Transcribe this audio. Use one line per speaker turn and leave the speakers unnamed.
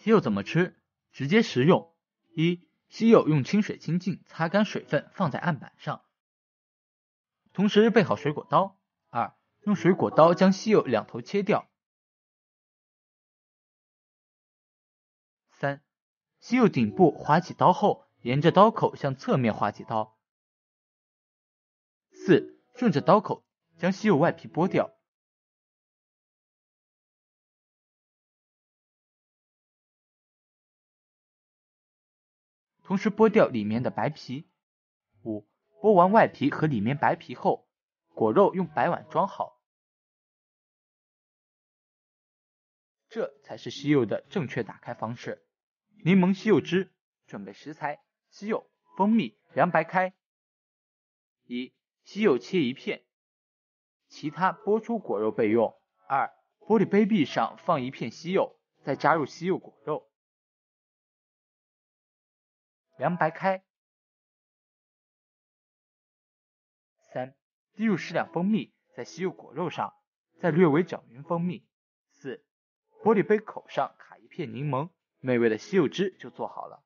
西柚怎么吃？直接食用。一、西柚用清水清净，擦干水分，放在案板上，同时备好水果刀。二、用水果刀将西柚两头切掉。三、西柚顶部划几刀后，沿着刀口向侧面划几刀。四、顺着刀口将西柚外皮剥掉。同时剥掉里面的白皮。五、剥完外皮和里面白皮后，果肉用白碗装好。这才是西柚的正确打开方式。柠檬西柚汁准备食材：西柚、蜂蜜、凉白开。一、西柚切一片，其他剥出果肉备用。二、玻璃杯壁上放一片西柚，再加入西柚果肉。凉白开。三、滴入适量蜂蜜在西柚果肉上，再略微搅匀蜂蜜。四、玻璃杯口上卡一片柠檬，美味的西柚汁就做好了。